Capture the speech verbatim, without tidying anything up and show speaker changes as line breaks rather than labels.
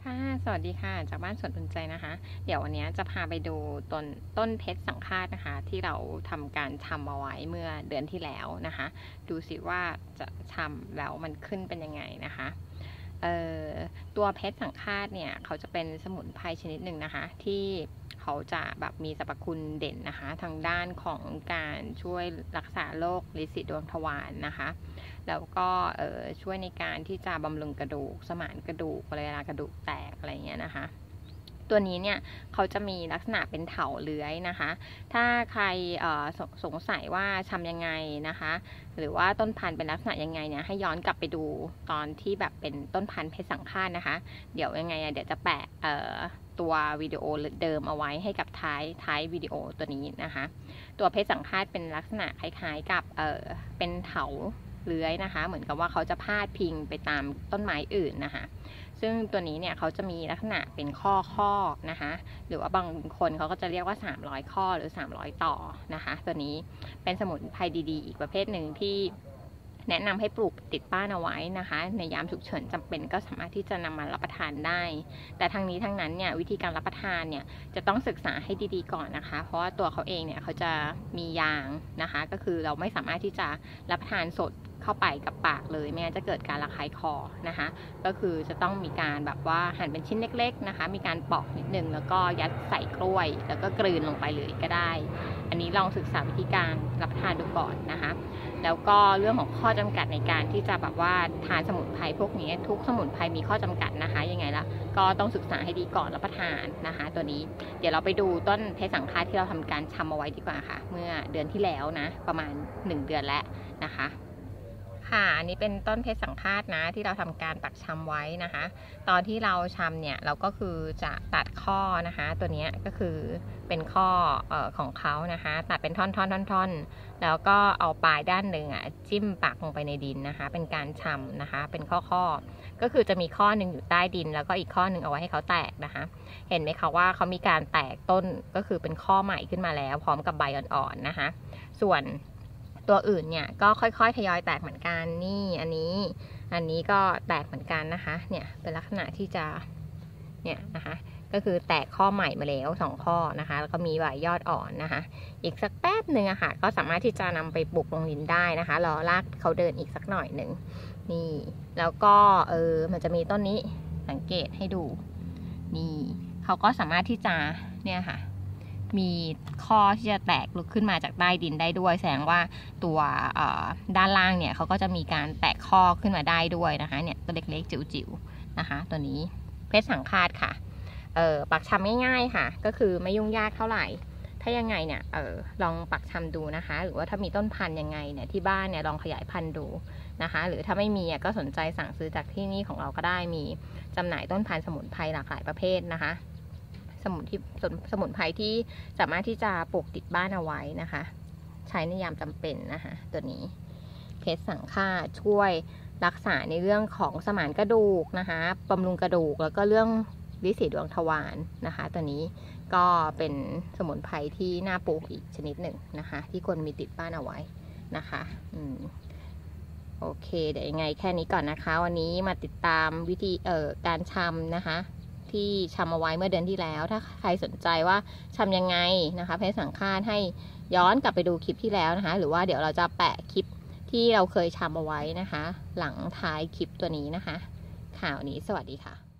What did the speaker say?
ค่ะสวัสดีค่ะจากบ้านสวนอุ่นใจนะคะเดี๋ยววันนี้จะพาไปดูต้นต้นเพชรสังฆาตนะคะที่เราทำการทำเอาไว้เมื่อเดือนที่แล้วนะคะดูสิว่าจะทำแล้วมันขึ้นเป็นยังไงนะคะเอ่อตัวเพชรสังฆาตเนี่ยเขาจะเป็นสมุนไพรชนิดหนึ่งนะคะที่เขาจะแบบมีสรรพคุณเด่นนะคะทางด้านของการช่วยรักษาโรคลินสีดวงทวารนะคะแล้วก็ช่วยในการที่จะบำรุงกระดูกสมานกระดูกเวลากระดูกแตกอะไรเงี้ยนะคะตัวนี้เนี่ยเขาจะมีลักษณะเป็นเถาเลื้อยนะคะถ้าใครสสงสัยว่าทำยังไงนะคะหรือว่าต้นพันธุ์เป็นลักษณะยังไงเนี่ยให้ย้อนกลับไปดูตอนที่แบบเป็นต้นพันธุ์เพชรสังฆาตนะคะเดี๋ยวยังไงเดี๋ยวจะแปะตัววิดีโอเดิมเอาไว้ให้กับท้ายท้ายวิดีโอตัวนี้นะคะตัวเพชรสังฆาตเป็นลักษณะคล้ายๆกับเออเป็นเถาเลื้อยนะคะเหมือนกับว่าเขาจะพาดพิงไปตามต้นไม้อื่นนะคะซึ่งตัวนี้เนี่ยเขาจะมีลักษณะเป็นข้อข้อนะคะหรือว่าบางคนเขาก็จะเรียกว่าสามร้อยข้อหรือสามร้อยต่อนะคะตัวนี้เป็นสมุนไพรดีๆอีกประเภทหนึ่งที่แนะนำให้ปลูกติดบ้านเอาไว้นะคะในยามฉุกเฉินจำเป็นก็สามารถที่จะนำมารับประทานได้แต่ทั้งนี้ทั้งนั้นเนี่ยวิธีการรับประทานเนี่ยจะต้องศึกษาให้ดีๆก่อนนะคะเพราะว่าตัวเขาเองเนี่ยเขาจะมียางนะคะก็คือเราไม่สามารถที่จะรับประทานสดเข้าไปกับปากเลยไม่งั้นจะเกิดการระคายคอนะคะก็คือจะต้องมีการแบบว่าหั่นเป็นชิ้นเล็กๆนะคะมีการปอกนิดนึงแล้วก็ยัดใส่กล้วยแล้วก็กลืนลงไปเลยก็ได้อันนี้ลองศึกษาวิธีการรับประทานดูก่อนนะคะแล้วก็เรื่องของข้อจำกัดในการที่จะแบบว่าทานสมุนไพรพวกนี้ทุกสมุนไพรมีข้อจำกัดนะคะยังไงล่ะก็ต้องศึกษาให้ดีก่อนรับประทานนะคะตัวนี้เดี๋ยวเราไปดูต้นเพชรสังฆาตที่เราทำการชำเอาไว้ดีกว่าค่ะเมื่อเดือนที่แล้วนะประมาณหนึ่งเดือนแล้วนะคะค่ะอันนี้เป็นต้นเพชรสังฆาตนะที่เราทำการปักชำไว้นะคะตอนที่เราชำเนี่ยเราก็คือจะตัดข้อนะคะตัวนี้ก็คือเป็นข้อเอ่อของเขานะคะตัดเป็นท่อนๆๆๆแล้วก็เอาปลายด้านหนึ่งอ่ะจิ้มปักลงไปในดินนะคะเป็นการชำนะคะเป็นข้อๆก็คือจะมีข้อหนึ่งอยู่ใต้ดินแล้วก็อีกข้อหนึ่งเอาไว้ให้เขาแตกนะคะเห็นไหมคะว่าเขามีการแตกต้นก็คือเป็นข้อใหม่ขึ้นมาแล้วพร้อมกับใบอ่อนๆนะคะส่วนตัวอื่นเนี่ยก็ค่อยๆทยอยแตกเหมือนกันนี่อันนี้อันนี้ก็แตกเหมือนกันนะคะเนี่ยเป็นลักษณะที่จะเนี่ยนะคะก็คือแตกข้อใหม่มาแล้วสองข้อนะคะแล้วก็มีใบยอดอ่อนนะคะอีกสักแป๊บหนึ่งอะค่ะก็สามารถที่จะนำไปปลูกลงดินได้นะคะรอรากเขาเดินอีกสักหน่อยหนึ่งนี่แล้วก็เออมันจะมีต้นนี้สังเกตให้ดูนี่เขาก็สามารถที่จะเนี่ยค่ะมีข้อที่จะแตกลุกขึ้นมาจากใต้ดินได้ด้วยแสดงว่าตัวด้านล่างเนี่ยเขาก็จะมีการแตกข้อขึ้นมาได้ด้วยนะคะเนี่ยตัวเล็กๆจิ๋วๆนะคะตัวนี้เพชรสังฆาตค่ะเออปักชำง่ายๆค่ะก็คือไม่ยุ่งยากเท่าไหร่ถ้ายังไงเนี่ยเออลองปักชำดูนะคะหรือว่าถ้ามีต้นพันธุ์ยังไงเนี่ยที่บ้านเนี่ยลองขยายพันธุ์ดูนะคะหรือถ้าไม่มีก็สนใจสั่งซื้อจากที่นี่ของเราก็ได้มีจำหน่ายต้นพันธุ์สมุนไพรหลากหลายประเภทนะคะสมุนที่สมุนไพรที่สามารถที่จะปลูกติดบ้านเอาไว้นะคะใช้ในยามจำเป็นนะคะตัวนี้เพชรสังฆาตช่วยรักษาในเรื่องของสมานกระดูกนะคะบำรุงกระดูกแล้วก็เรื่องลินสีดวงทวารนะคะตัวนี้ก็เป็นสมุนไพรที่น่าปลูกอีกชนิดหนึ่งนะคะที่ควรมีติดบ้านเอาไว้นะคะอืมโอเคเดี๋ยวยังไงแค่นี้ก่อนนะคะวันนี้มาติดตามวิธีเอ่อการชำนะคะที่ชำเอาไว้เมื่อเดือนที่แล้วถ้าใครสนใจว่าชำยังไงนะคะเพชรสังฆาตให้ย้อนกลับไปดูคลิปที่แล้วนะคะหรือว่าเดี๋ยวเราจะแปะคลิปที่เราเคยชำเอาไว้นะคะหลังท้ายคลิปตัวนี้นะคะข่าวนี้สวัสดีค่ะ